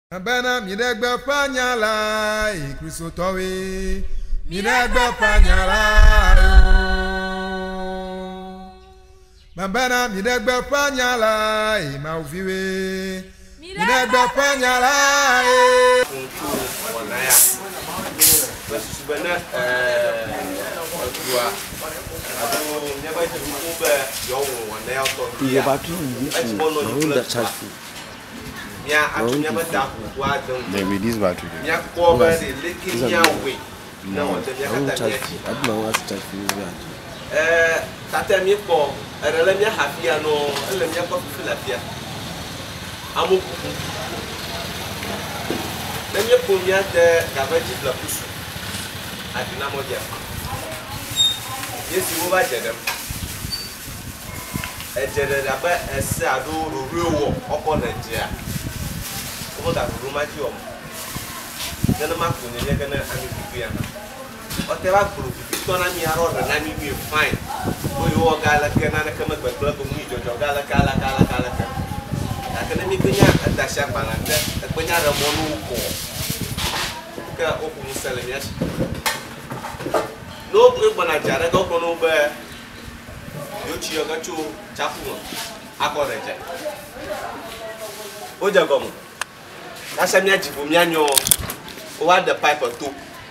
Abana midegbe panyala ikrisotowe midegbe panyala Mabana midegbe panyala imauviwe midegbe panyala onaya basubana odua ado nyaba jumbe yo onaya to iya batu ni that charge food ya atunya bada kwa don they release battery ya ko ba de lekin ya we na wonde ya kata ya ci adma wa charge food tata mi ko erele mi hafia no ele mi ko filafia amuku le mi ko mi ate gaveji la pusu adina modia yesi wo ba jedem ejere da ba ese ado roruwo oko Nigeria como da ruma de homem gana makunye ne gana ami bibiya o te ba group to na mi aro na mi mi fine o yo gala gana na kama ba club mu jojo gala kala akana mi kunya atasha balanda kunya ramonu ko ka o ku musale mi ashi no ko bana jara go ko no ba yo chi yo ga chu chafu akoreje o jagomo Asa mi ajibo mi anyo over the pipe to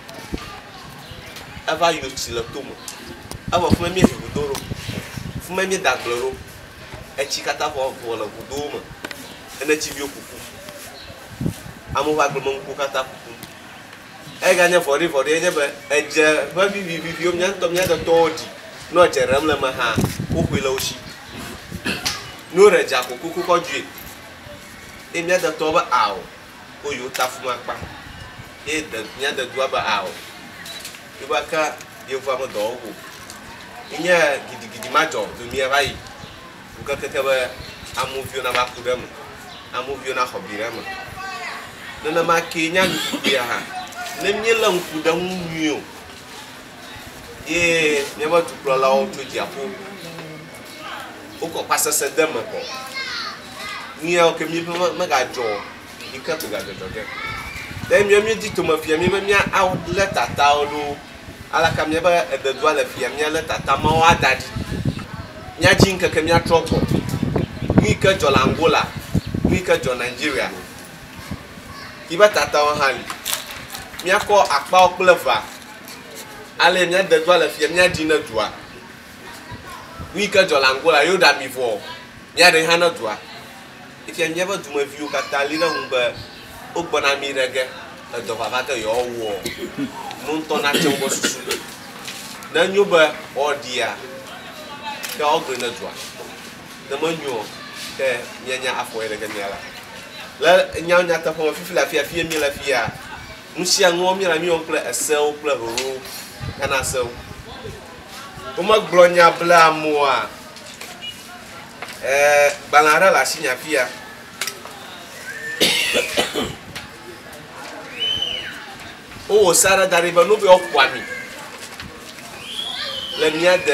ava yo ti lo to mo ava fun mi egudoro fun mi dagloro e chi kata fo lo gudo mo ene chi bi okuku amu wa gbo mo ku kata kuku e ga nya for enye be e je ba bi o mi anto mi ado todi no jeram le ma ha o ku lo shi no reja kuku ko ju e mi ado to ba awo oyo tafuma pa e da nya da duaba awo ibaka yevu am do ogo inya gidigidi majo do mi abai uka keke ba amuvio na bakudam amuvio na hobiram na ma kenya ndia ha na myela nkudam nwio e ne ba tukrola o to diapo uko pasase dem ko ni o ke mi ma ga jo ika to ga jojo dem mi di to ma fia mi ba mi outlet tata olu ala kam ya ba ebedu ala fia mi ala tata ma wa dadi nya jinka ke mi atroko ni ka jo Angola ni ka jo Nigeria iba tata on hali mi akọ akpa opleva ala mi adedu ala fia mi adi na dua ni ka jo Angola yo da mi vo mi ade hana dua if you never do my view catalina umba ogbona mi rege do baba ke yo wo nun to na che wo susu na nyuba odia ke ogre na dua na manyo ke nyanya afo rege miala la nyanya ta fo fifi la fia fia mi la fia musia ngo mi la mi on ple esel ple ro kana sel o ma glonya bla moa balara la sinya pia o sara dariba no be okwami le mia de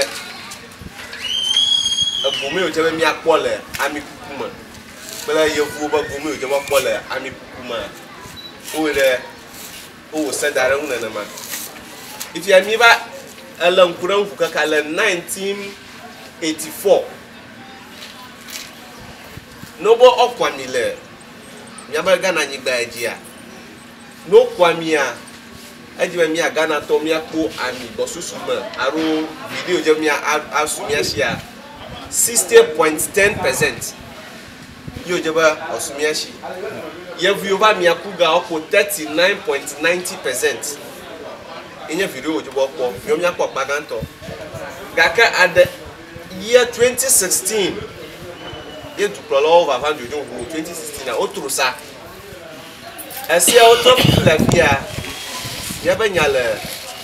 agume o jebe mia kwole ami kukuma bela yevu ba gume o jebe kwole ami kukuma o de o sadara una na ma if ya mi ba alan kuran fuka kala 1984 nobo okwami le nyaba Ghana nyigba ejia no kwami a ejibe mi Ghana to mi akpo ami bosusuma aro video je mi asumi ashia 60.10% yo jeba asumi ashi yevu ba mi akuga okpo 39.90% inye video je bo po yo mi akpo paganto gaka at year 2016 et tout prolo over 2016 na outro ça esse outro la via ya banyale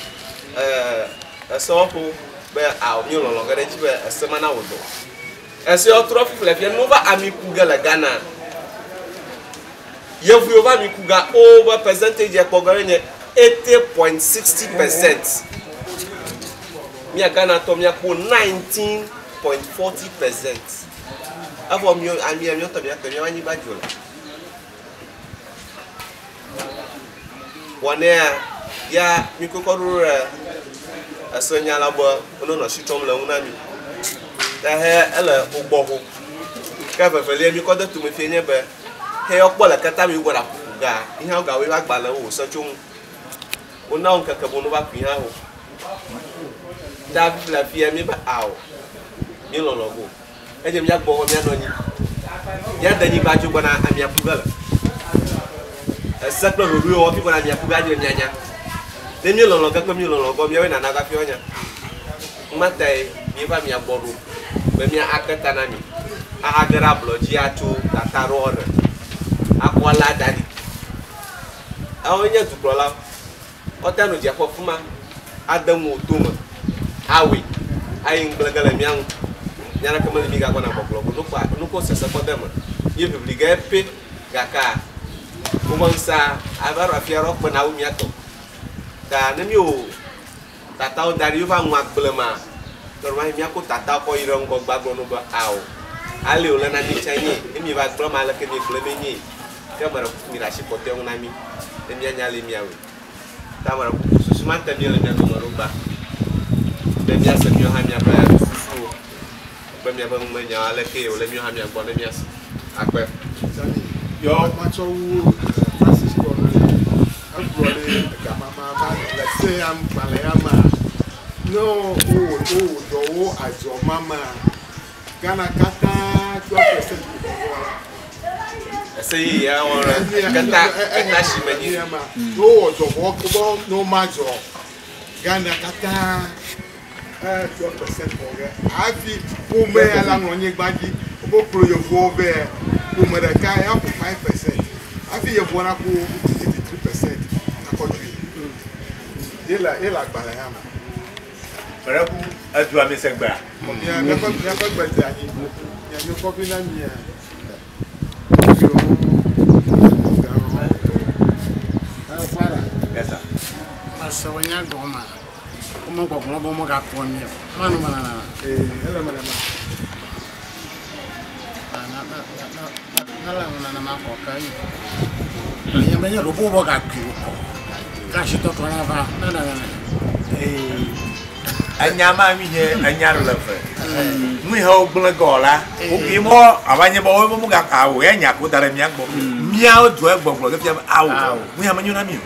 so ko be a mi lo gare ji be semana wodo esse outro la via no va ami kuga la Ghana yevu va mi kuga over percentage e pogare ne 80.60% mi Ghana to mi ko 19.40%. Avo mi ami to mi akemi wani bajola Wanea ya mikokoru asenya labo ono no shitom la unami ta he ele ugbohu ka fefele mi ko da tu me fienye be he okpola kata mi gwara ga ihe o ga we agbala o so chum ona on kakabo no ba ku ha ho da la fie mi ba awo mi lologo eje mi agbo mi anoni ya dani ba ju bana amia pugala saklo ru o fi bana amia pugaje nyanya de mi lologo ka mi lologo mi we na na ga fi onya matai mi ba mi agboru be mi akata na mi agara bloji atu tataro re akwala dadi awonya tukrola otanu je afofuma adamu otuma awi ayin glagala miang nyana kamali mi ga kona boklo no ko sesa ko dem ye publiga pe gaka kumansa abaro afiaro ko na umi ato ta nemi o tatao dari va nwa glema normal mi ako tatao ko iron ko gbagbo no ba aw ale o lana ni chanyi emi va tro mala ke ni gleme ni kamara mi rashi ko te ngona mi emi anyale mi awe tamara susumanta mi le mi no roba be mi asa mi ha mi apa susu be mi ba mo nya ale ke o le mi ha mi agbo le mi asa akpe yo macho Francisco Abrole Gamama let's say I'm Palayama no do ajo mama Gana kata 12% say ya ora kata shimeni no ojo wo no majo Gana kata 12% for afi o me ala nonye gbaji o pro yo fo be o me da kai up 5% afi ye bona ko 3% akọju ela gbara ya ma para ku adu amesegba ya me ko gba ti ani ya me ko bi na mi ya esa asawanya goma como ko mo ga ponye manu manana ela mana na ma ko kai ya me yo bo ga ku ko kashi to to na va na anyama mi he anyaro lefe mu he ogbon gola o bi mo abanye bo mo ga awo ya nya ko dara mi agbo mi a odu egbogbo ke fi awo mu ya manyu na mi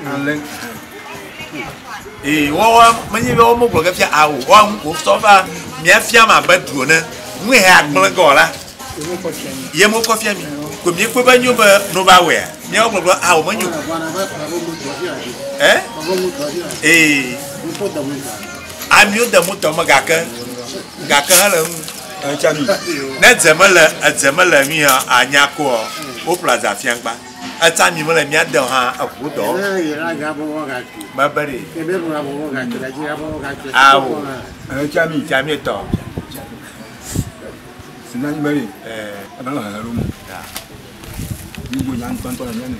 wo manyi be o mo gbo ke fi awo o an ko so fa mi afia ma badu na mu he agbon gola ye mo ko fi mi ko mi ko banyu ba no ba we mi o gbogbo awo manyu ami o da moto ma gaka hala chami na zemela mi anya ko o plaza fiangba atami mo la mi ada ha akudo ma bari awo chami to Sinani bari abana halo mu ni bo yan tonto na ne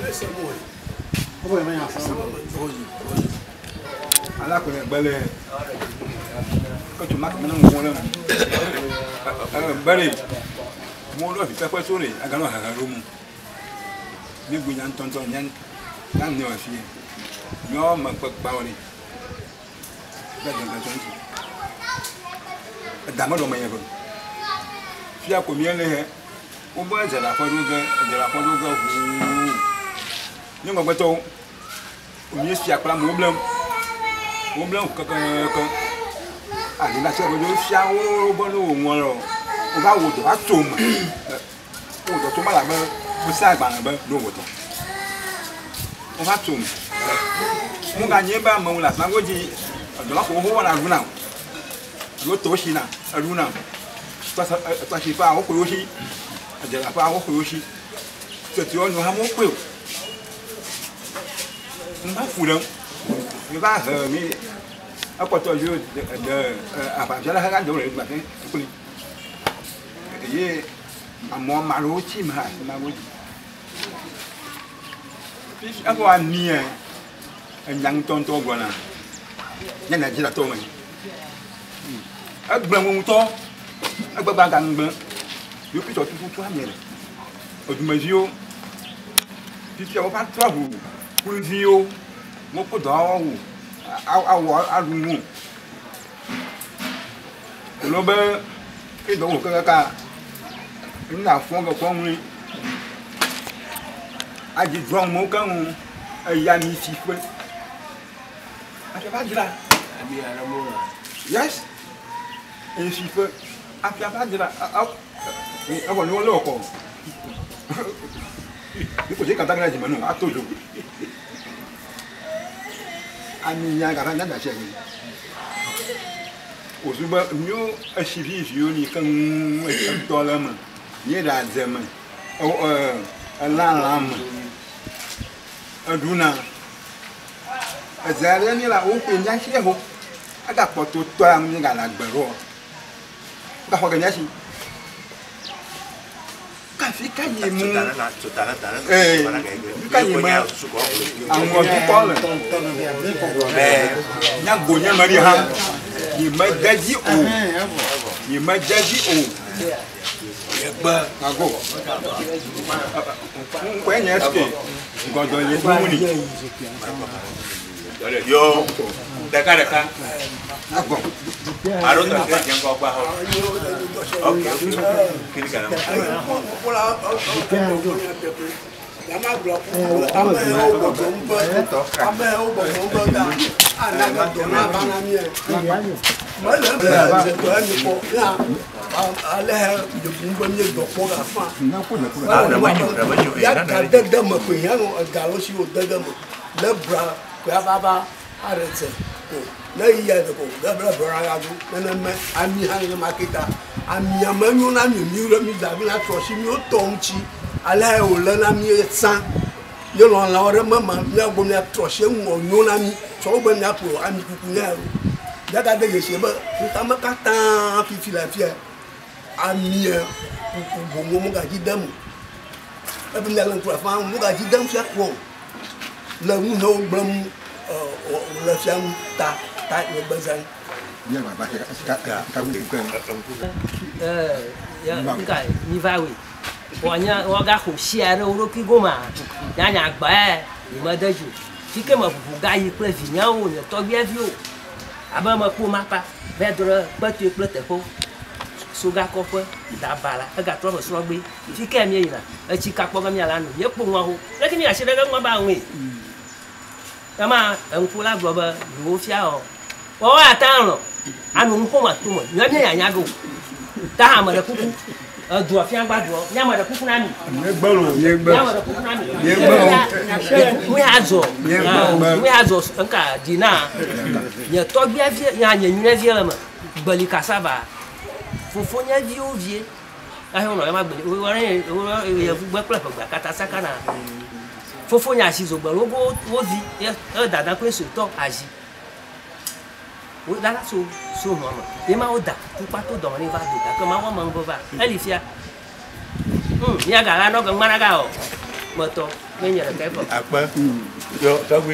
ala ko gbele ko to mak na mo le bari mo lo fi pepe sori aga no halo mu ni bo yan tonto yan nan ne wa fi yo ma pa woni ba dan tonto da ma do ma yego fi akomi ele he o bo jara foduga hu ni mo gbeto o mi fi akla mo blem ko ali la se bo fi awo bo no won ro o ba wo do ba to mo o do to ma la mo o sa agba na ba no wo to o ba to mo ga nye ba mo la sa goji do la ko ho na runa ro to shi na runa ta shi fa o ko yoshi ajara fa o ko yoshi to ti o no ha mo pe o mba fudan mi ba mi akoto yo de apa jala ha ga do re ba ke kuli ye amo maro chi ma go fish apo ani yang ton to gona na jira to mi agba mo to agbagba kan gbe yo pito tutu amere odumajio fifia wo pa travel ku vio mo ko do awo alumu lo be e do wo ka na fon ga kon wi aji drum mo kan ya ni fifwe pas là. Yes. Et si peu a pas de là. Ah bon, nous là quoi. Il faut que quand on a dit maintenant à toujours. Ami nya ga na da chéri. O suba mieux a chivi vieux ni kan dollar man. Ni da zema. La aduna. Azalea ni la o pe nya shi ho. Aga poto to am ni ga la gbero. Ga ho ga nya shi. Ka fi ka yi mu. Ka yi mu. Àwọn ti ko le. Nya go nya mari ha. Yi ma gaji o. Yi ma gaji o. Ba ago. Ko nya ske. Godo ye mu ni. Yo, deka. Ago. Aro to ke yang ko pa ho. Okay. Kini kana. Na iya de ko da bra bra ga du na me ami ha ni makita ami amanyu na mi mi da bi na troshi mi o tonchi ala o le na mi san yo lo la ore mama mi agbo mi troshi mo nyu na mi so gbe mi apo ami kuku na ru da ga de ye se ba ta makata fi la fi ami kuku bo mo ga ji dam e bi na lan ku fa mo ga ji dam fi ko la mu no blam la fiam ta ni bazan Ya ba ka bukan. Ya enggak ni vai we. Wanya waga ko share ro ki goma. Ya nya gba ni ma daju. Fi ke ma bu ga yi pre vinya o ni to bia vi o. Aba ma ko ma pa. Be dro pa tu ple te ko. So ga ko pe da bala. E ga tro so gbe. Fi ke mi yi na. E chi ka po ga mi ala nu. Ye po nwa ho. Le ki ni a se ga nwa ba we. Kama nkula globa wo fia o atan lo anu nko ma tumo nya nya nya go ta ha ma da kuku do fia gba do nya ma da kuku na mi ye gba nya ma da kuku na mi ye gba we azo nka dina nya to bia vie nya nya nyune vie la ma gbali kasaba fofo nya vie o vie ahe no ma gbali wo re ye fu gba kla gba kata sakana fofo nya si zo gbalo go wo vi e dada ko so to aji o dada so mama e ma o da tu pa to do ni va do da ko ma wo mo va elifia ya ga la no ga mara ga o mo to me nya ka ko Apa? Yo, tagwi.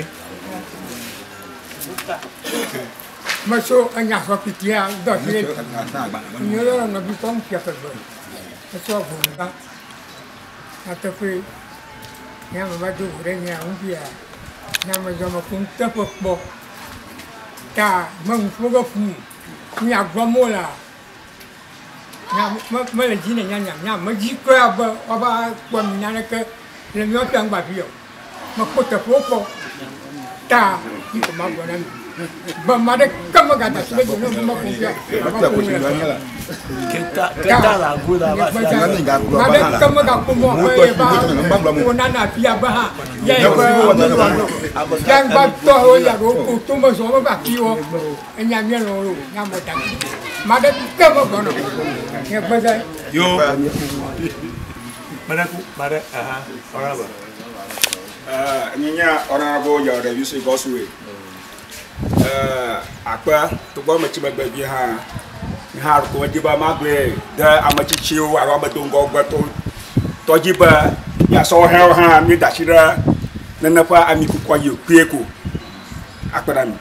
Masuk anyah kopitia dah dia. Ni orang nak bilang siapa ber. Masuk bunda. Tapi yang baju orangnya umpia. Nama zaman pun terpok. Ta mengfuga fu. Ni agwamola. Nama melajin nyanya majikra apa kuamina ke lemio tang babio. Makota popo. Ta itu magwana. Bamade kama gata sebagai nama makumpia. Kita lagu dah bahasa. Made kama gata semua apa Nana pia bah. Yang batu ya roku tu masuk apa kiwo. Nyamnya loro nyambo tak. Made kama kono. Yang bahasa. Yo. Mana orang apa? Nyinya orang apa ya ada Yusuf Goswe. Apa tu gua macam bagi ha har ko jiba magwe da amachi chiu aro badungo gwato to jiba ya so hel ha mi dashira nana pa ami ku kwayo kweku akpadami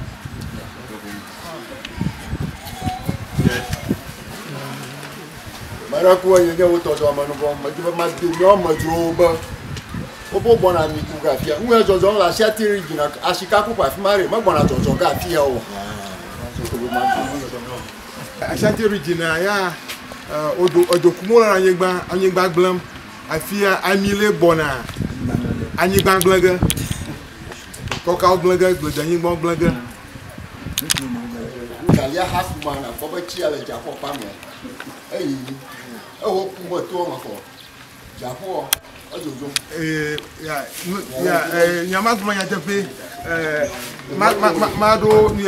mara ko ye je wo to do amanu ko ma jiba ma du no ma droba Obo bona mi ku ga fia. Unwe jojo la Ashanti region ashika ku pa fimare, ma bona jojo ga fia o. Ashanti region ya odo kumula anyigba gblem afia amile bona anyigba gblege toka gblege gbedanyigba gblege Kalia hafu mana ko ba chi ala Japo pa mo. Eyi o ku mo to ma ko. Japo ojojo. Nyama kuma nya tepe ma do ni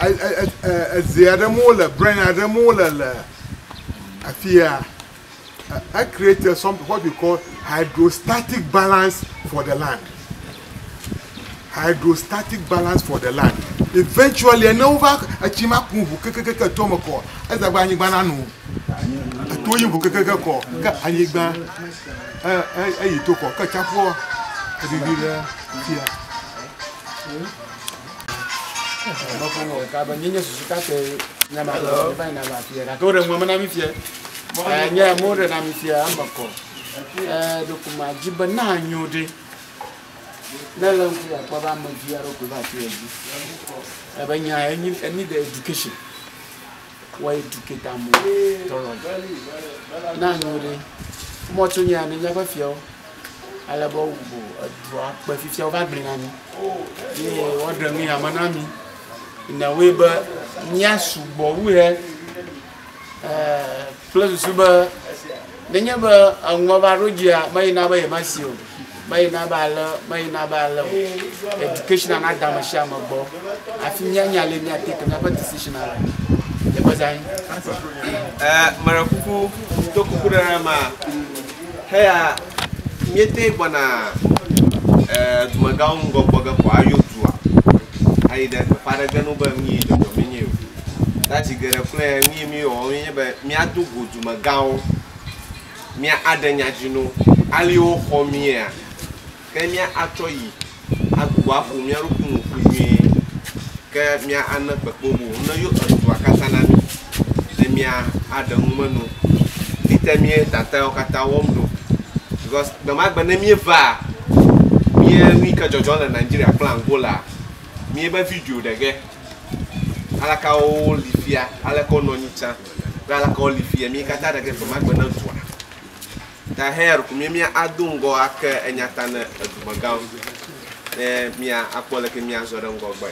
ziada mole brain ada mole la afia I created something what we call hydrostatic balance for the land. Hydrostatic balance for the land. Eventually, an over a chimaku keke tomoko as a bany bananu. A toy book and you ban a took or catch up for the Cabanini suscitate Namalo, Banavia, Gordon woman Amifia, and yeah, more than Amifia, Amako. Documa Gibana, you did. No longer Pabama Giaro Kubati. I need education. Why educate them? Now, more to you and never feel. I love a drop, but if you're babbling on me, you order me a manami in a way, but Nyasu, Bowie, plus Suba, the never a Novarugia, my neighbor, Masio. May nabala education and Adamashama Bo. I think Yanya let take another decision. The Bazai Marakuku, Tokukurama, Hea, Miete Bona, Tumagaun Goboga for you to. I that Paraganoba me, the dominion. That you get a player near me or Miatu go to Magao, Mia Adanyajino, Alio Homia. Kenya actually agwa fu mi aruku fu mi ke mi ana pepobu no yo to akatana mi mi adamu manu itemi tata okata womdo because the magba na mi va mi ka jojo na Nigeria plan gola mi ba video dege alaka o lifia alaka no nyicha alaka o lifia mi kata dege for magba na to ta her kumia adungo aka enyatana adumagaw mia akola ke mia zoro ngo gba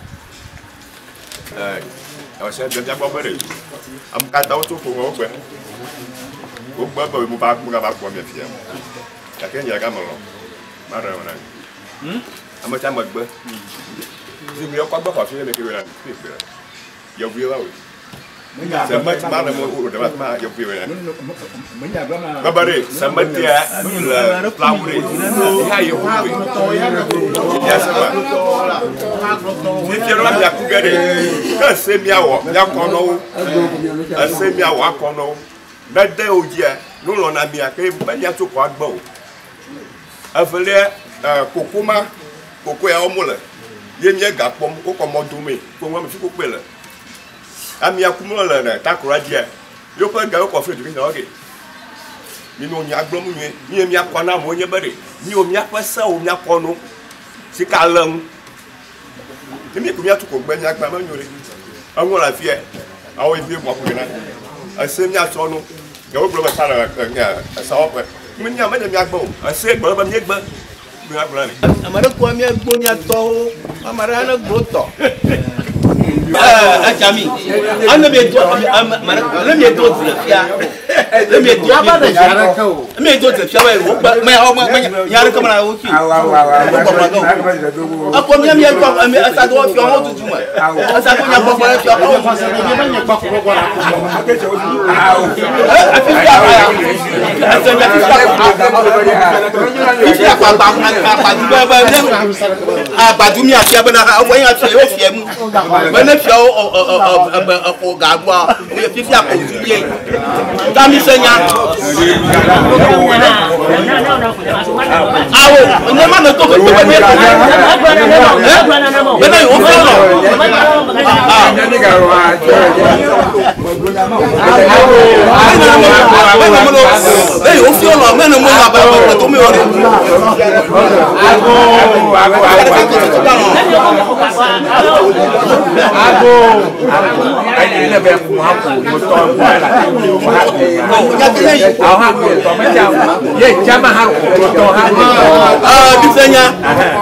o se de jabo bere am kata o to ko ngo gbe o gba ba mo ba ku ga ba ko me fia ta ke nya ga mo lo ma ra ona am ta mo gbe si mi o kwa gba fa fi me ke we na fi fi yo vi la o sama mana mau dapat mah yang pilih Babare sama dia flower ya yo ya sama ni kira ya ku gade ka semia wo ya kono semia wo kono da de ojia no lo na bia ke ba ya to kwa gbo afele kokuma koko ya omule ye nye ga pom ko komodume ko mo fi ko pele ami akumula na takura dia yo pa ga ko fe du na oge ni no nya gbom nwe ni mi akona mo nye bare ni o mi apasa o mi akono si kalam ni mi ku mi atuko gba nya gba ma nyore awon la fie awo ibi mo ko na ase mi aso no ga wo bro ba sala nya asa o pe mi nya ma de mi agbo ase gbo ba mi gba mi agbo ni amara ko mi agbo nya to amara na gbo to Achami, let me do the fia. Let me do the fia. My Yaraka, upon me, as I go, you want to do it. As I Gagua, we have 50 Dami Senya. I Anh là về cùng học một tuần qua là học tuần mấy chào vậy cha mà học một tuần học misalnya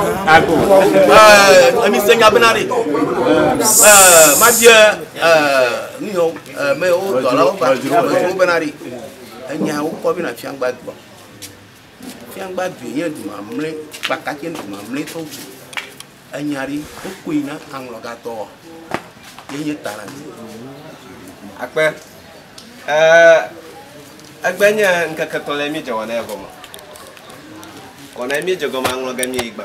misalnya benar ni macam ni mai o kalau benar ni hanya o kau bina fiang bag dia tu mamle pakatnya tu mamle tu anyari o kuina ang logato ini taran Akbar Akbarnya engkau ketolemi jawana agama. Kona mi jago mang loga mi igba.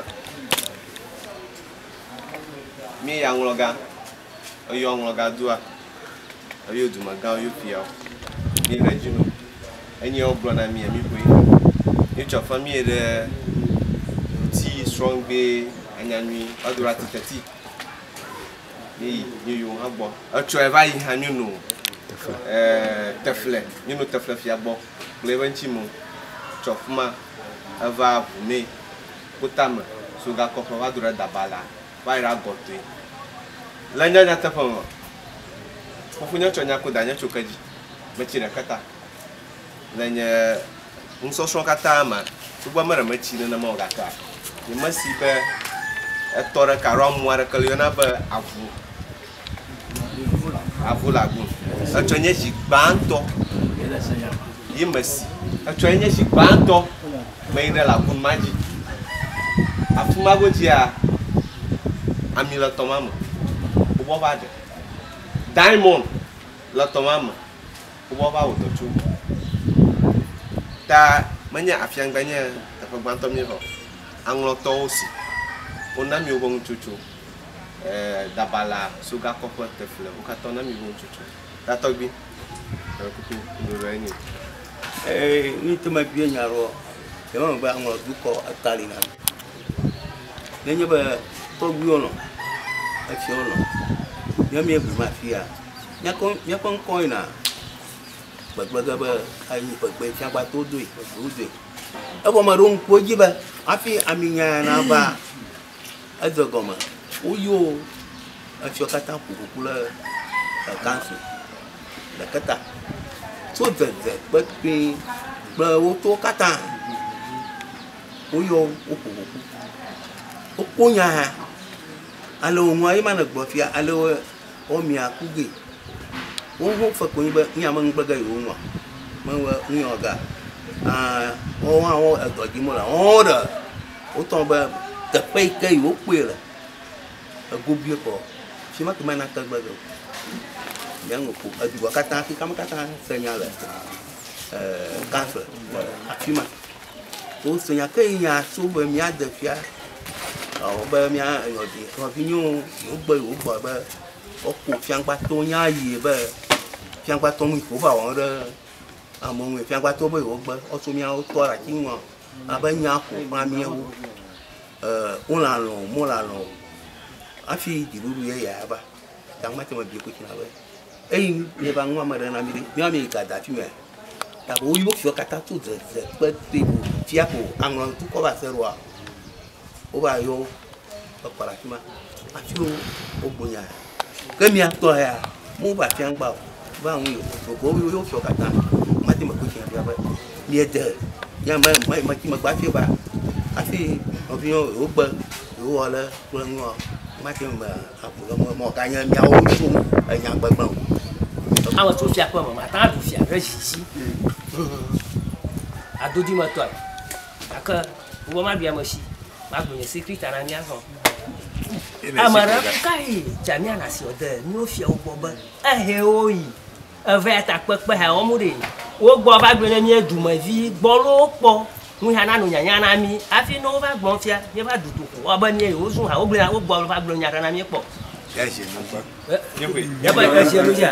Mi yang loga. Oyong loga dua. Ayo duma ga yo piao. Mi rejuno. Enyi obro na mi bui. Ni cho famille de ti strong be anyanwi adura titati. Ni yo agbo. Acho eva yi hanu no. Tefle. Ni no tefle fi agbo. Levanti mo. Chofma ava vume kutama suga kofa vadura dabala vaira gotwe lanya nyata pongo fufunya chonya kudanya chukaji machira kata lanya unsoso kata ma tugwa mara machina na mo gaka ni masibe etora karom wara kaliona ba avu lagun achonya jigbanto yimasi achonya jigbanto Maire la kun maji afuma gotia amila tomama ubo bade diamond la tomama ubo ba utochu ta manya afiang banya ta pagbantom ni ho anglo tosi onami ubong chuchu dabala suga kokot tefle ukatona mi ubong chuchu ta togbi kupi ndurani ni tuma biya nyaro Memang bang orang duko atali na. Nenya ba to guyono. Aksiono. Nyame bu mafia. Nyakon koina. Bagbaga ba ai bagbe cha ba to dui, dui. Abo marung ko jiba. Afi aminya na ba. Azogoma. Uyo. Aksio kata pukula kansu. La kata. So zet bakpi ba to kata. Uyo oponya alo ngwai mana gbofia alo omia kugi wo fa ko ba nyama ngbaga yo nwa mawa nyoga o wa o adoji mo la oda o ton ba ta pe kai o kwela agobie ko shima ke mana ta gbaga yang ko adiwa kata ki kama kata senyala kanso afima o sonha que ia suba minha defia o ba minha yodi o vinho o ba o ku fiang ba to nya yi ba fiang ba to mu ko ba wa de a mo mu fiang ba to ba o ba o su minha o to ra kin wa a ba nya ko ba mi o la lo mo la lo a fi di lu ye ya ba tang ma te ma bi ko kin ba ei ne ba ngwa ma na mi ka da fi me ta bo yo fio kata tu ze pe tibu fiapo anglo tu ko ba serwa o ba yo o para kima afiu o bonya ke mi ato ya mo ba fiang ba nwi ko yo fio kata mati ma ko tin ya ba mi de ya ma ki ma ba fi ba afi o fi o ba yo wala ko ngwa mati ma apu mo ka nya mi o su nya ba ba awa tu fia kwa mama ta tu fia reji adodi ma toi aka wo ma bia moshi ma gbo ni secret ana nya ho amara kai jamia na si ode ni o fia ogbo ba ehe oyi ave ta pepe ha omure wo gbo ba gbe ni eduma vi gbo lo po mu ha na no nyanya na mi afi no ba gbon fia ye ba dutu ko oba ni e o sun ha o gbo ba gbo nya na mi po ya je no ba ya ba ya je no ja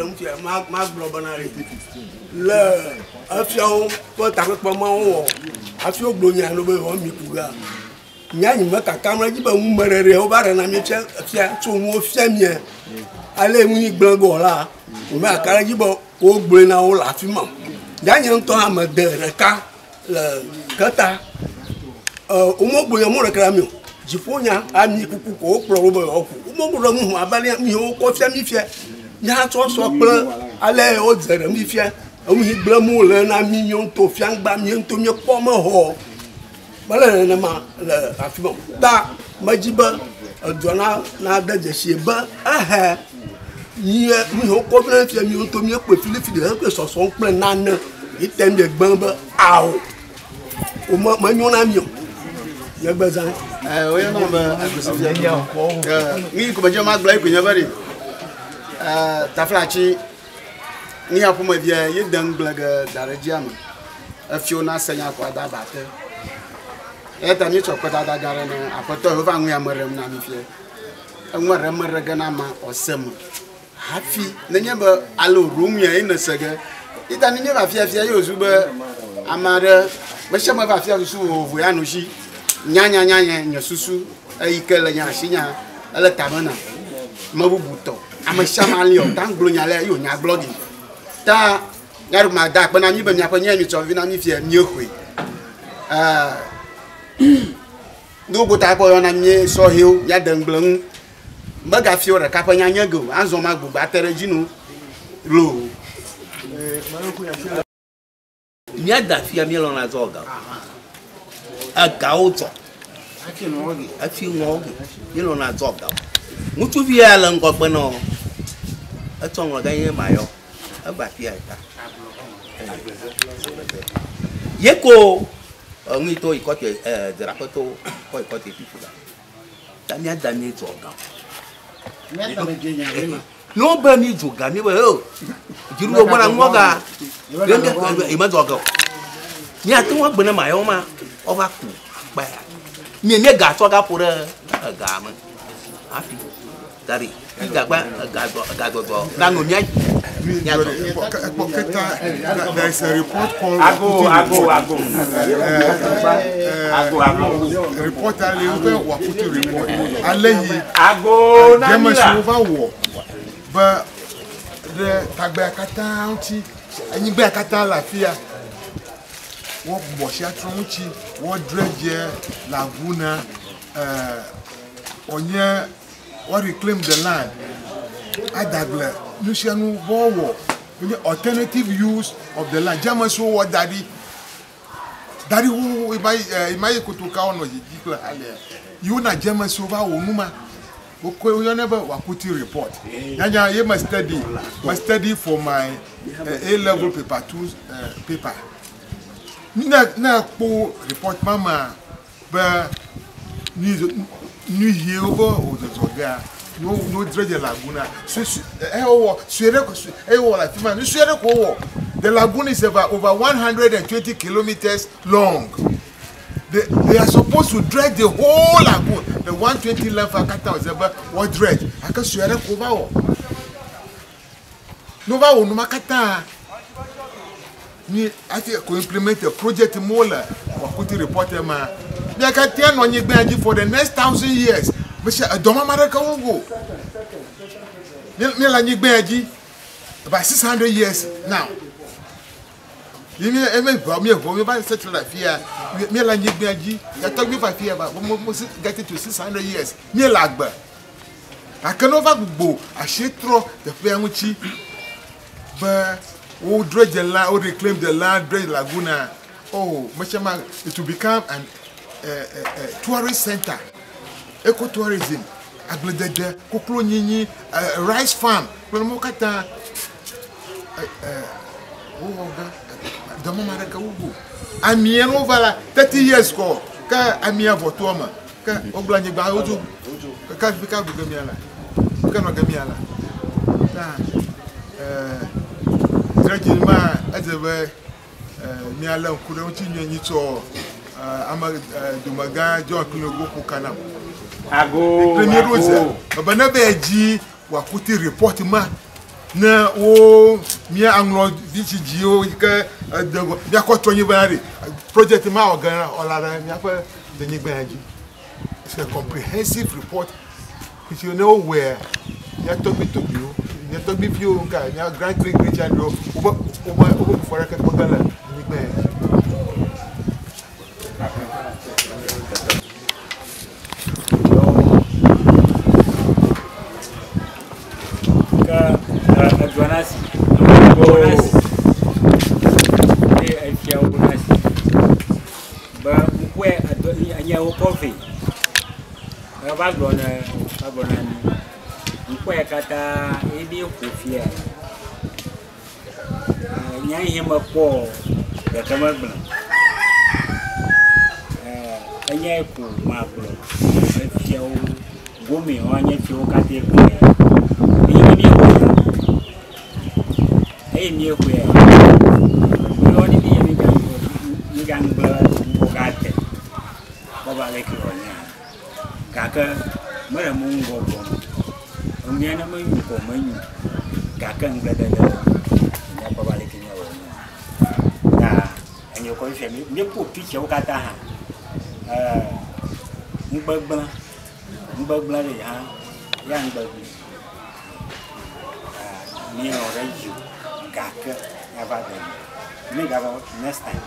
le afiawo po ta pe mo wo afi o glo nya no be o mi kuga nya nyi maka kamera ji ba mu merere o ba re na mi fia to mu fia mi ale mu ni gbango la o me akara ji ba o gbo na o la fi mo ja nya nto ha ma de re ka le kata o mo gbo yan mo re kra mi jifonya ami kuku ko pro ro o ku o mo gbo mu abale mi o ko fia mi fia nya to so pe ale o zere mi fia o mi gbo mu le na mi yon to fia ngba mi to mi po mo ho bala na ma le afimo ta majiba dona na da je se ba aha ni mi ho ko bi na fia mi to mi pe filifili e pe so so pe na na item de gbon ba awo o ma nyon na mi o ye gbazan o ye no ba akusifia ni ko ba je ma gba ikunya bari taflachi ni apo ma bia ye dan blaga darajia ma afio na sanya ko da ba te eta ni chokota da gare na apoto ho fa nwu ya merem na mi fie enwere mere gana ma osem hafi nenye ba alo room ya ina sege ita nenye ba fia fia yo zuba amare ba shema ba fia su ovu ya no shi nyanya nya susu ayikele nya shinya ala tamana mabubuto amashama lio tanglo nya le yo nya blogging ta yaru ma da pa na mi ba nya pa nya mi cho vi na mi fie mi okwe do bota ko yo na mi so hiu ya dangblang mbaga fio re ka pa nya nya go anzo ma gbu ba tere jinu lo mi ada fia mi lo na zoga aga uto afi ngoge mi lo na zoga mutu via la ngogbe no atong ga yin mayo aba fia ta yeko ngi to ikote de rapoto ko ikote pifula tamia dani zoga no ba ni zoga mi ba o jiru bona ngoga benga ima zoga ni atwa gbena mayo ma over ku ba mi ne ga to ga pore ga ma afi dari igagba ga do na no nya there is a report called report Wakuti report aleyi German silver war but the tagbe akata unti anyi gbe akata lafia wo boshi atronchi wo dredge laguna onye what reclaim the land adagle nusianu wo alternative use of the land German so what daddy who imai kutuka ono yikla ale you na German so ba onuma okwe you never Wakuti report yanya you must study for my A level paper 2 paper na po report mama ba ni here over the zoga no dredge laguna so the lagoon is over 120 kilometers long. They are supposed to dredge the whole lagoon. The 120 length akata was ever what dredge aka suere ko ba wo no ba wo no makata ni ati ko implement a project mola Wakuti reporter ma bi aka tie no nyi gbe for the next 1000 years Monsieur Adoma Maraka Ugo. Nila Nigbeji about 600 years now. You mean every settle like fear. Mila Nigbeji, you talk me for fear, but almost get it to 600 years. Milagba. I can over go. I should throw the Piamuchi, but oh, dredge the land, oh, reclaim the land, dredge Laguna. Oh, Machama, it will become an tourist center. Ecotourism, agledede, koklo nyinyi, rice farm. When mo kata, Adoma Maraka Ugo. Amien over 30 years ago. Ka amia votuama. Ka oblanye ba ojo. Ka fika bugamiala. Ka no gamiala. Ta trajima azebe miala nkure ontinye nyito ama dumaga jo akunogo kukana. Ago premier rose baba na beji Wakuti report ma na o mia anglo DCGO que de mia ko tonyi banari project ma organ olara mia fa de nyi banji. It's a comprehensive report which you know where you talk to you talk with you guys you grand great child over for ka magala nyi banji. Advanasi, ba mkwe anya ukofi ba gbona mkwe kata ebi kofia nya ihe mapo da kamagba anya ku magbo afia o gomi o anya fi o kate ku ni ko ya yo ni bi ni gang ba ko gate ko ba le ki onya ka ka mara mun go go on ni na mai ko mai ka ka ngla da ya ko ba le ki ya onya da anyo ko fe mi ko pi che o ka ta ha mbagba le ha ya mbagba ni no ra ju Gaka, never then. Make about next time.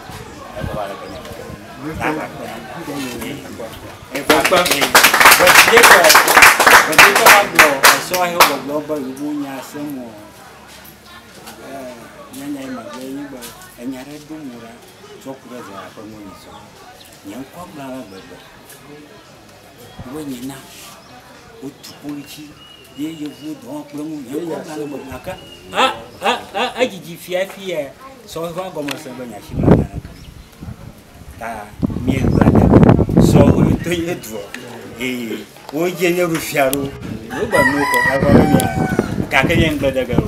Ajiji fia so fa gomo se banya shima ta mi brada so to yedro o je ne rufiaro no ba no ko agora mi ka ke yen brada garo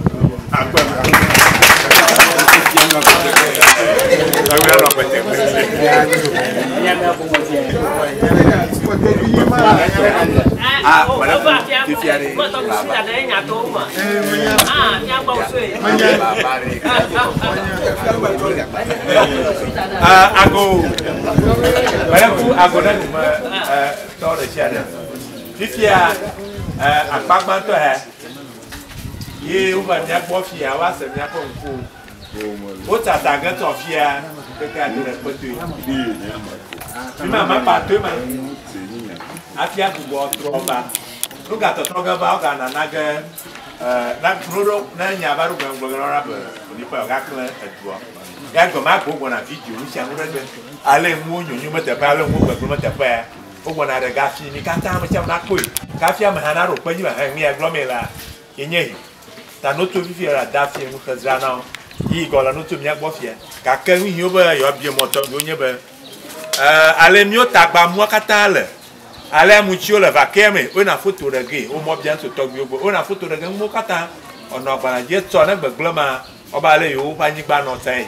ye uba mia gbofia wa se mia ko nko o tata gan to fia ke ka de repotu bi mama pa to ma afia bugo troba no ga to troga ba ga na na ga na proro na nya ba ru gan gbogoro ra ba ni pa ga kle etuo ya go ma go na video ni sia no re ale mu onyonyo mata pa ale mu gbogoro mata pa o go na de ga fi ni ka ta ma sia na ko ka fia ma na ro pa ni ba ha mi aglomela yenye ta noto vivi era dafie mu kazana yi gola noto mi agbofie ka kan wi yo ba yo bie moto do nye ba ale mi o tagba mu akata le ale mu chi o le va keme o na photo de ge o mo bien to togbi ogbo o na photo de ge mu kata ona gba na je to na gbegloma o ba le yo ba nyigba no tan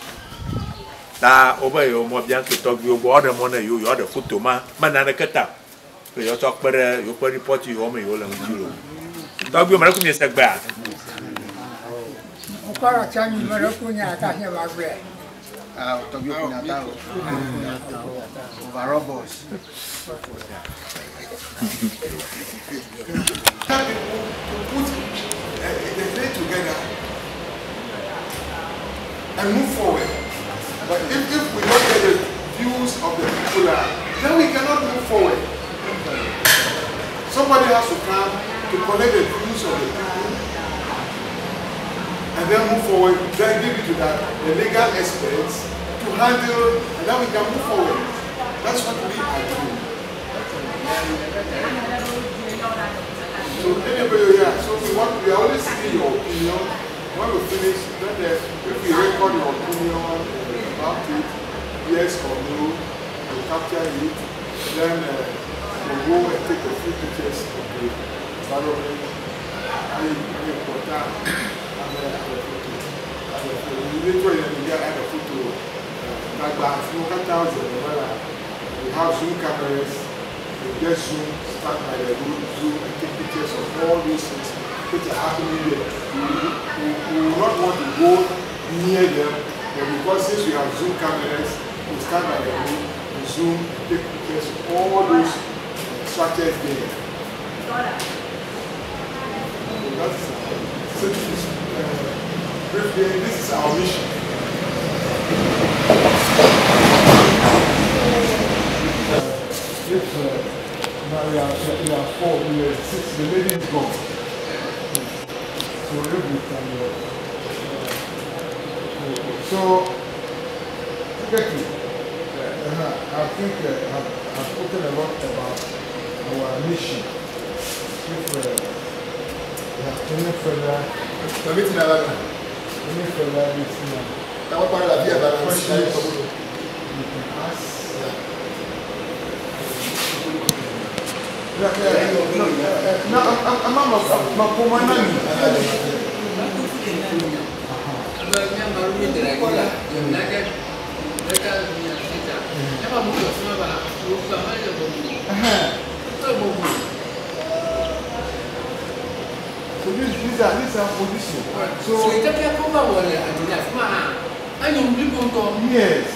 ta o ba yo mo bien to togbi ogbo o de mo na yo de photo ma na na kata pe yo to pere yo pe report yo me yo le mu Togbi o mara ku mi se gba o para chani mara ku nya ta nya ba gbe Togbi o nya ta overall boss put the day together and move forward. But if we don't get the views of the people, then we cannot move forward. Somebody has to come to collect the views of the people and then move forward, then give it to the legal experts to handle, and then we can move forward. That's what we are doing. So anybody, so we are only seeking your opinion. When we finish, then if we record your opinion about it, yes or no, we'll capture it, then we'll go and take a few pictures of the environment, important, and then add a photo. Later we get add a photo. We have Zoom cameras, we get Zoom, start by the Zoom and take pictures of all these things. which are happening here. We will not want to go near them, but because since we have zoom cameras, we stand by the room, we zoom, take pictures of all those structures there. So this is our mission. Now we are 4, we are 6, the lady is gone. So if we can, so I think I've spoken a lot about our mission. If we have any further listener, questions you can ask. So these are positions. So yes.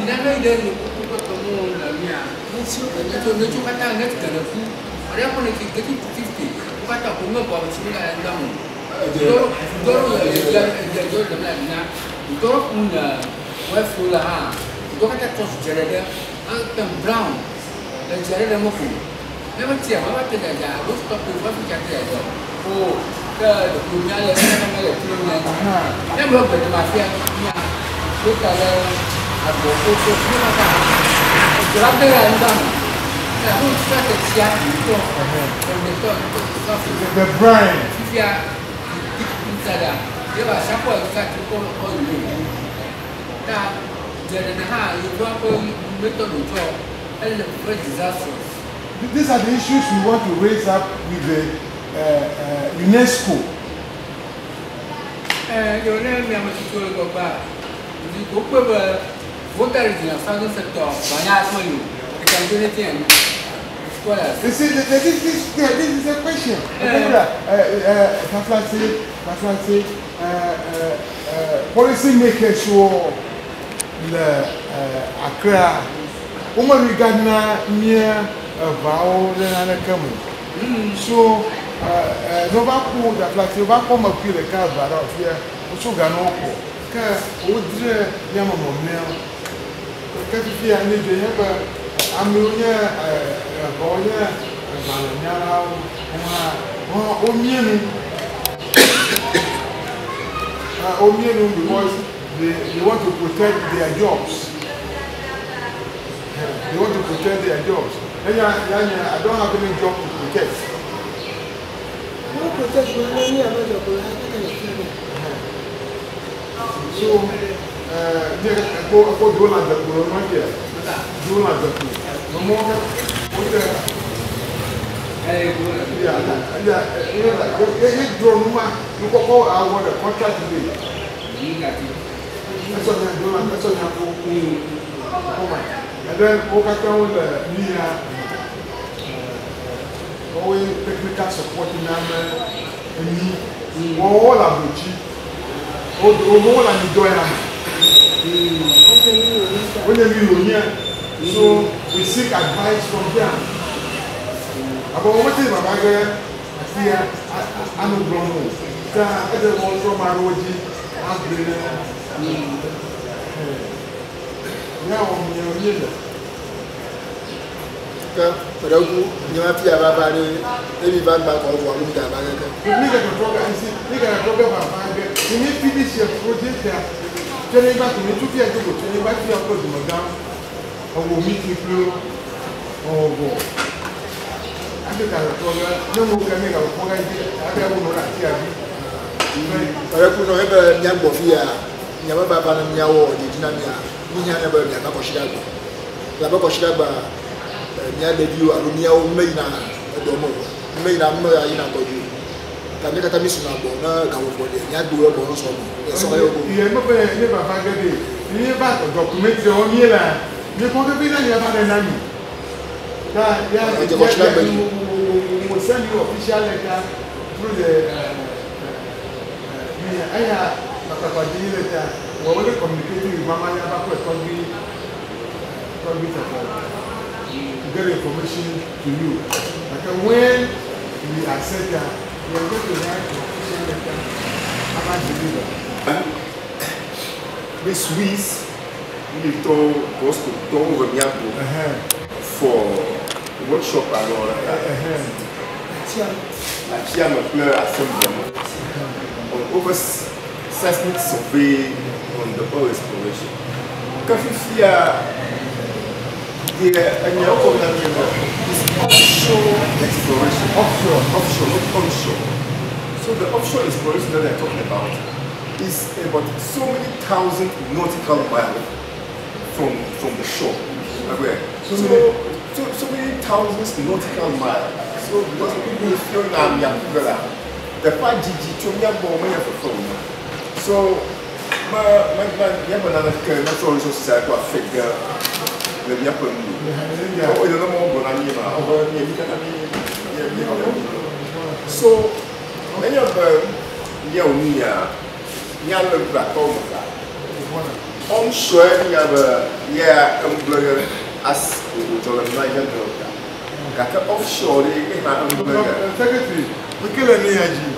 The brine. These are the issues we want to raise up with the UNESCO. You see, this is a question. Policy makers show the Accra. Woman regard near a vow than a common. So, no vacuum that like you vacuum appeal a car out here, so Ganoko. Would Yamamo Cafe and need to have a million boiler, because they want to protect their jobs. They want to protect their jobs. I don't have any job to protect. So, go do not the Corona here. Do not the no more. You go out the contract today. That's what I'm doing. That's what I'm doing. And then Okaka near always technical support in all of the cheap. All and enjoy so we seek advice from them about what is my bag here. I'm a grown up. I don't want from my road. Now, nya de bio alumia o meina do mo meina mo ya ina to ju ta me kata mi suna bo na ka wo de nya do yo bo so mo so yo bo ye mo be ni ba fa gede ni ba to document o mi la ni ko ke bi na ni ba na ni ta ya mo send you official letter through the we're already communicating with Mama Yaba to get information to you. Like when we accept that, we are going to write to official letter about the leader. The Swiss, we goes to over for workshop and all that. Like she am a player assembly on over seismic survey on the oil exploration. Because if you are and you're also is offshore exploration, offshore, not onshore. So the offshore exploration that they're talking about is about so many thousand nautical miles from the shore. So many thousands nautical miles. So because people feel now we are the 5G to me are for so my natural resources are quite figure the Japan. So many of them onshore as offshore secretary, we kill an energy.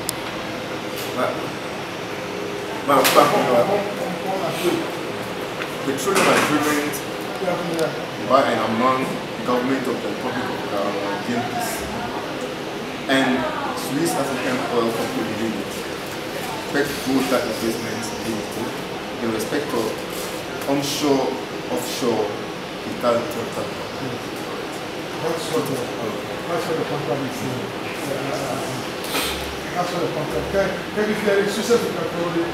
Petroleum agreement by and among the government of the Republic of Guinea and Swiss African Oil Company Limited expect both that investments in respect of onshore, offshore, That's what the contract is saying. That's what the contract. Can you hear it? Swiss African Oil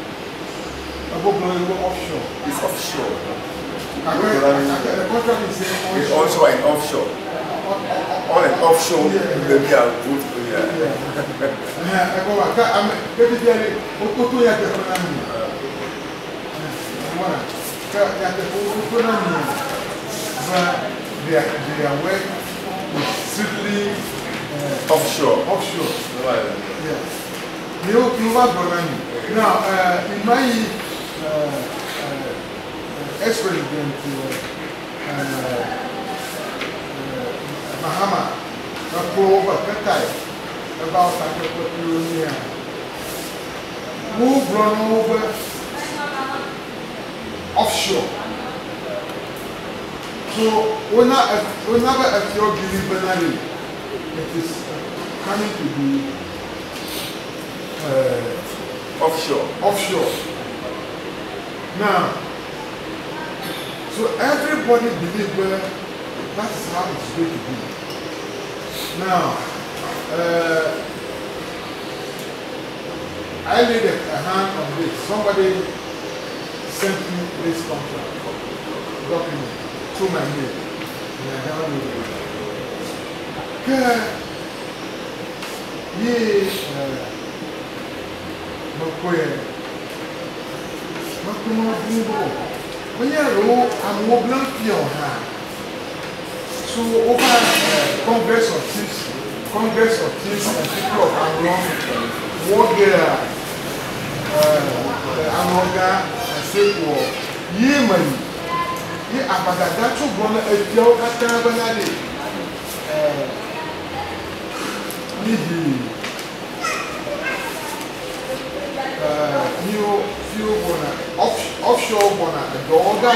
offshore. It's offshore. The contract is saying onshore. It's also an offshore. On an offshore, maybe I'll go to They are work with strictly offshore. Offshore. Right. Yeah. Now, in my ex-president Mahama, about who brought over offshore. So, whenever at your delivery, it is coming to be offshore. Offshore. Now, so everybody believes that is how it's going to be. Now, I laid a hand on this. Somebody sent me this contract document through my mail. And I never knew it. So over Congress of Chiefs and people of Anglon, what there Anoga and Seko, Yemen, ye Abadato Bona, a Joe Catabanade, new offshore bona, a dog,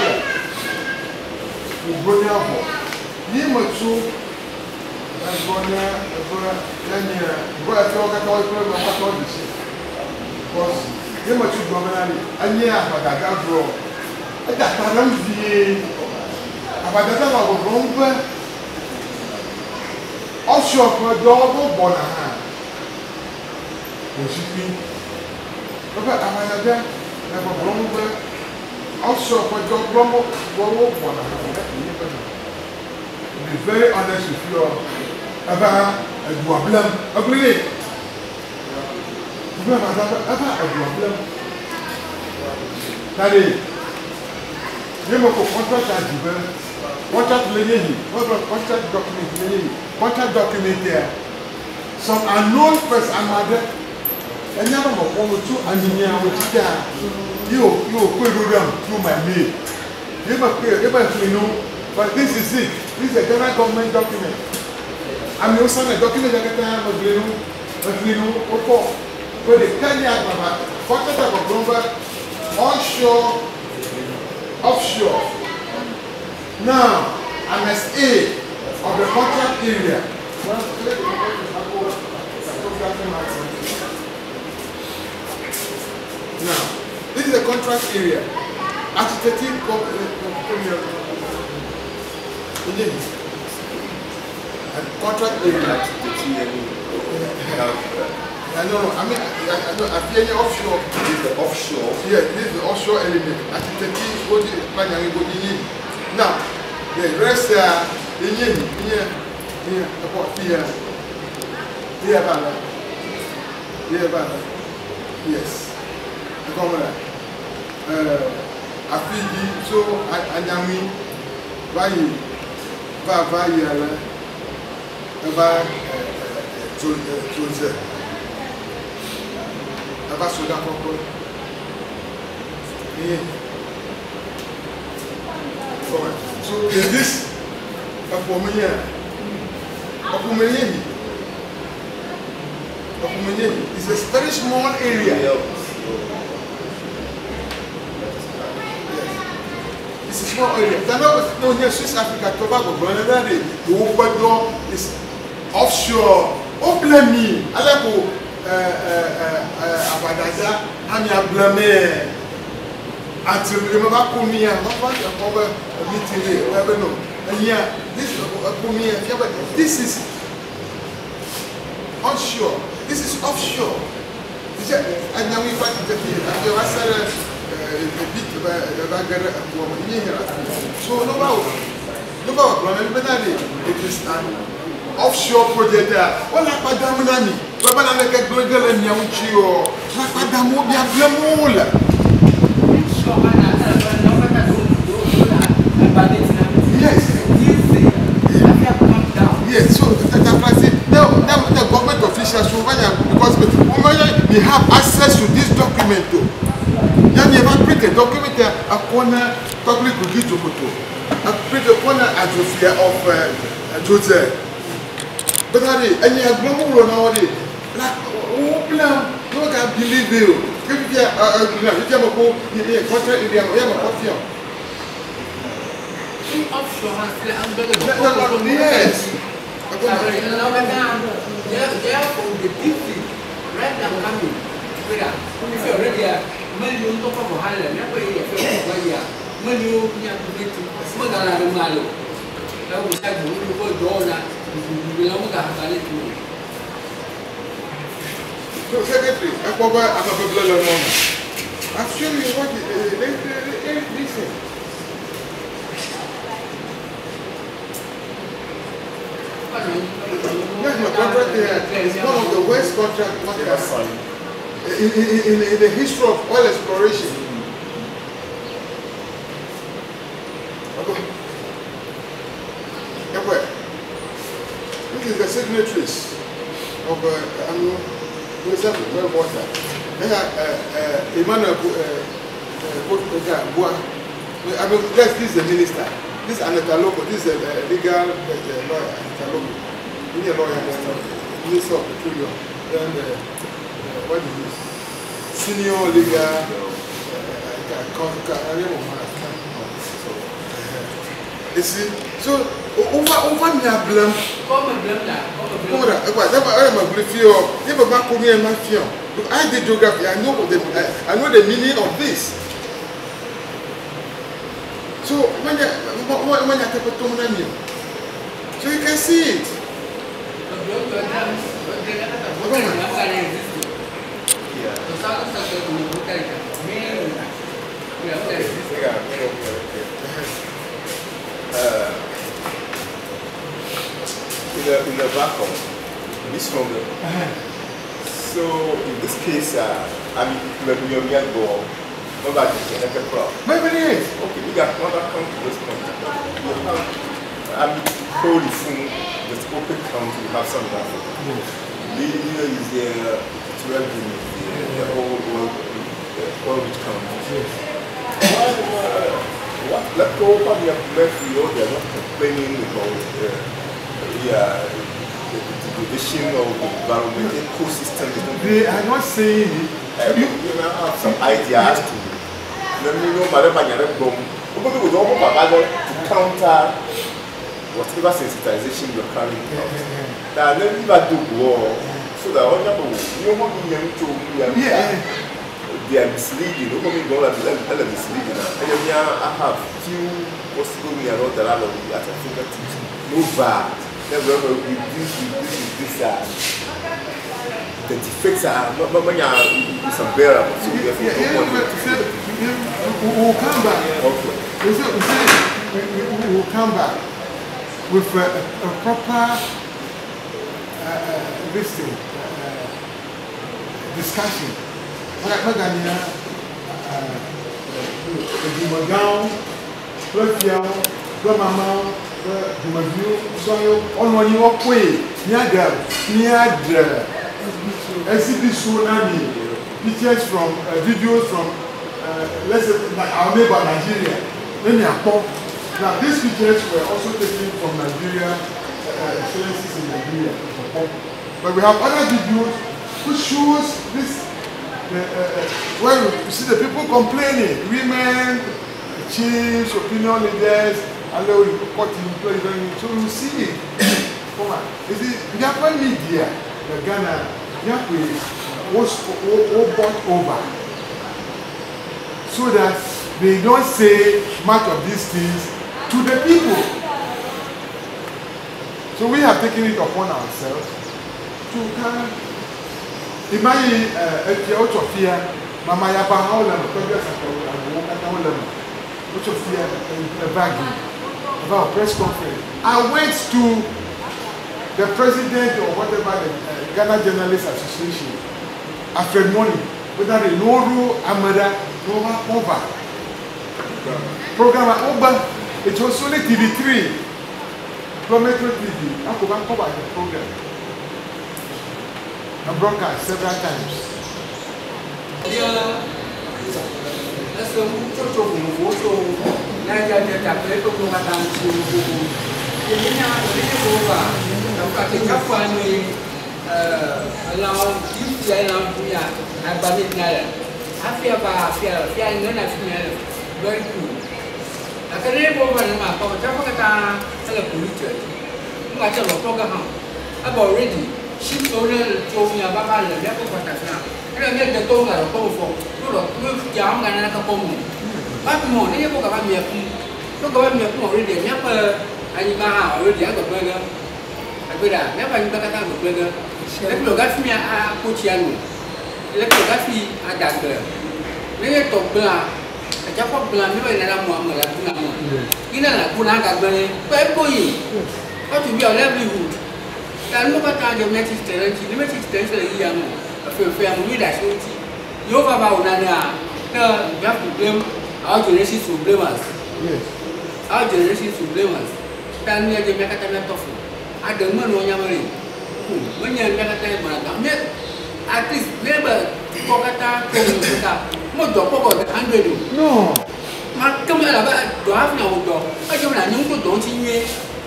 Yimatu and Gonia, where I talk at all the ship. Because Yimatu Governing, and yeah, but I got wrong. I got about the time I was wrong. Offshore for a dog or Bonaha. When she be about Amanda, never wrong. Offshore for a dog or Bonaha. Be very honest with you about a problem. Agree? About a problem. That is, you must contract as you will. Contract lady, contract document there. some unknown person amade and now I'm going to Anina with you quit through my mail. You know, but this is it. This is a general government document. I'm also a document that I have so the Kenya contract of Global onshore, offshore. Now, MSA of the contract area. Now, this is the contract area. Agitating contract area. I know. I mean, I feel offshore. This is the offshore. Yeah, this is the offshore element. Now, the rest are yes. The camera. I feel so. I so is this a Pomania? It's a very small area. It's a small area. No, near Swiss Africa, Tobago, Grenada, the open door is offshore. Oh, blame me. Aleppo, Abadaza, Anya blame. Until we remember Pumia, over a meeting here, never know. And yeah, this Pumia, this is onshore, this is offshore. And now we find the so it is an offshore project there. What like Padamani? Babana get global and Yamuchio, like Padamu, yes, so the government officials because we have access to this document too. You never print a document a corner public will give to photo. I print a corner at the fear of Jose. But and you have no more nowadays. Like, oh, plan, no can believe you. If you have a contract in the coffee. Yes. So, Secretary, I'm a blood moment. I'm sure you want it. Listen. My contract here is one of the worst contracts in the history of oil exploration. This is the signatories of well water. Emmanuel Bua. I mean, this is the minister. This is Aneta Loco. This is a legal lawyer, Aneta Loco. We need a lawyer, Minister of Petroleum. Then, what is this? Senior legal you see, so over me a blame. I did geography. I know the meaning of this. So when you take a tournament, so you can see it. In the vacuum, this one. So in this case, I mean, maybe you're going to go. Nobody can have a problem. Maybe it is. Okay, we got another come to this point. You have, I'm holding from the open count, you have some of that. is the revenue, the whole world which comes. Let's go over the Mercury, they're not complaining about the division of the environment ecosystem. They are not saying it. You have some ideas to let me know to counter whatever sensitization you're carrying out. Now, let me do war so that all they are misleading. Don't come going to misleading. I have few possible neuro that are at a fingertips. No bad. Never with this. The defects are not unbearable. So we will come back. Okay. We will come back with a proper discussion. Pictures from videos from let's say like our neighbor Nigeria. Now these pictures were also taken from Nigeria, excellencies in Nigeria. But we have other videos which shows this where you see the people complaining, women, chiefs, opinion leaders, so you see it. You see, Japan media, the Ghana, was bought over so that they don't say much of these things to the people. So we have taken it upon ourselves to kind of imagine a out of fear, Mama Yaba Howland, out of fear, a bagging about a press conference. I went to the president or whatever the Ghana Journalists Association after morning, whether the Noru Amada over program over, it was only TV3, Metro TV. I could cover the program. I broadcast several times. Ship owner told me about the level of I don't get the toll I come for. Look, young and a couple more. But more, they spoke about me. Look about me already. Never, I already have a burger. I could have never got a burger. Let me look at me a Puchiano. Let me look at me a doctor. They talk blah. A jump of blah, never another one. In a Punaga, but going. What to be a livelihood? Dan lupa kan jam next tendency, next tendency yang fair leadership. You have about nana. You have to blame our generation to blame us. Yes. Our generation to blame us. Dan ni aja mereka tak tahu. Ada mana yang mari? Mana mereka tak mana? At least never kau kata kita mau jawab kau dah handle tu. No. Macam mana lah? Doa ni aku doa. Macam mana nyungku doa sini?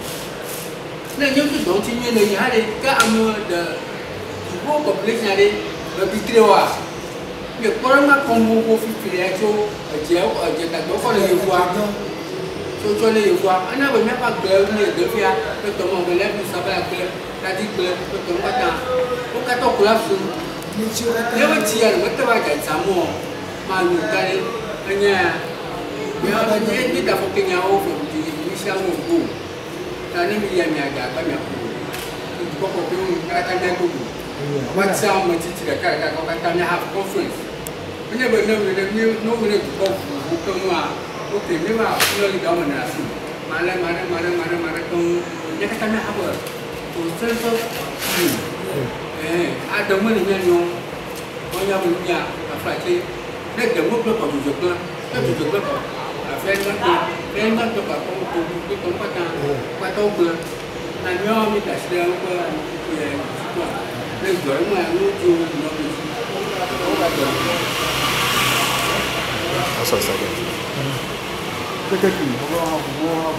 Nah, yang tu dong cini ni ada kan anu the whole population ada berbicara. Dia orang nak kombo fikir so jauh tak tahu kalau dia buat. So dia buat. Anak banyak pak gelap ni dia betul mau gelap ni sampai gelap. Tadi gelap betul kata. Bukan tahu gelap tu. Dia macam betul baca sama. Malu kan hanya. Dia ni tak fikir nyawa di Malaysia tu. Ini yang agak banyak. Pokok tu katanya tu. Macam cerita kata kau katanya have conference. Benar-benar no boleh bukan mah. Okey, memang boleh dah mana sih. Mana tu. Dia katanya apa? Consensus. Ada mana yang orang punya apa sih? Dia demo berapa tujuh belas. Friend tu kau kata, kau tahu ber, nanya minta sedang ber, le jɔ ŋu ya ŋu tso nɔ mi o ka jɔ. Asa saga. Peut-être qu'il faut voir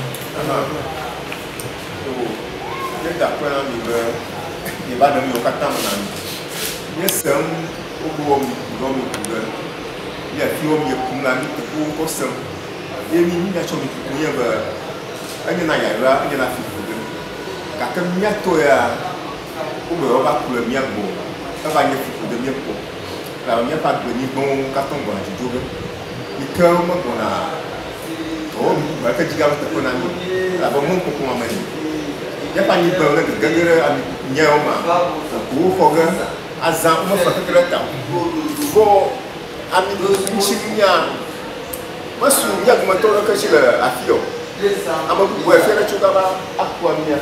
Ne da kpɛna mi be ne ba ɖem yiwo katã me na mi. Nye sem wogbɔ mi ku mi ku ge. Nye afiwo mi kum na mi teƒewo kɔ sem. Ye mi miatsɔ mi kuku nye be enye na yayra enye na fi ku ge. Gake miatɔ ya wogbe wova ku le mia gbɔ. Eva nye fi ku de mia kpɔ. Elabena miaƒe agblenyigbawo katã gbɔna dzidzo ge. Yi ke megbɔna ke dziga be teƒe na mi. Elabena mo ŋkoko ma me ni. Miaƒe anyigba le gege ɖe nyawo me. Ŋkuwo xɔ ge azã womefe keke ɖe ta. Vɔ ami ŋutsi nya mesu mia dometɔ ɖeke tsi le afi o. Ame bubu efia ɖe tso gava aku amia.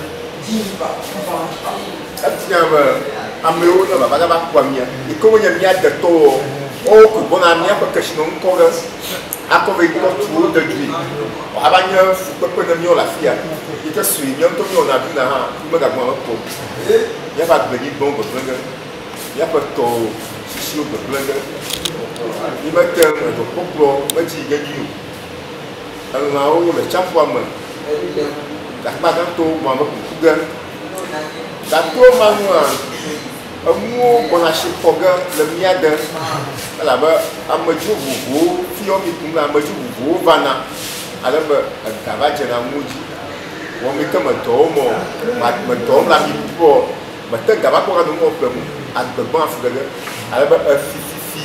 Efia be amewo ne baba gava aku amia. Yi ke wonye mia detɔwo wowo ko gbɔna miaƒe kesinɔnu kɔ ɖe akɔ be kɔ tu wo de dui. Ava nye fukpekpe ne miawo le afia. Yi ke sui miawo ŋutɔ miawo na ɖuna hã megagbɔna me kpɔ. Miaƒe agblenyigbawo gbegblẽ ge. Miaƒe tɔwo sisiwo gbegblẽ ge. Mi mete edɔkpɔkplɔ medzi nye dzi o. Elãwo le tsiaƒua me. Akpagãtɔwo ma me kuku ge. Gato ma nua enuwo gbɔna asi xɔ ge le mia de. Elabe amedzro vovovowo fiɔ mi kum le amedzro vovovowo vana. Ale be ega va dzena nuwo dzi. Wɔm yi ke medɔwo me medɔwom le ami bɔ mete ga va kpɔ ga do nuwo ƒle mu agbegbã afu gege. Ale be efififi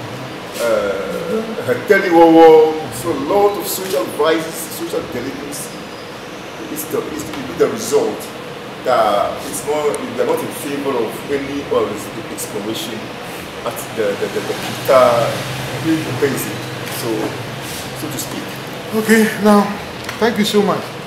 heteliwɔwɔ so lot of social vices, social delinquency is the result. That it's more they're not in favor of any exploration at the Kita basin, so to speak. Okay, now thank you so much.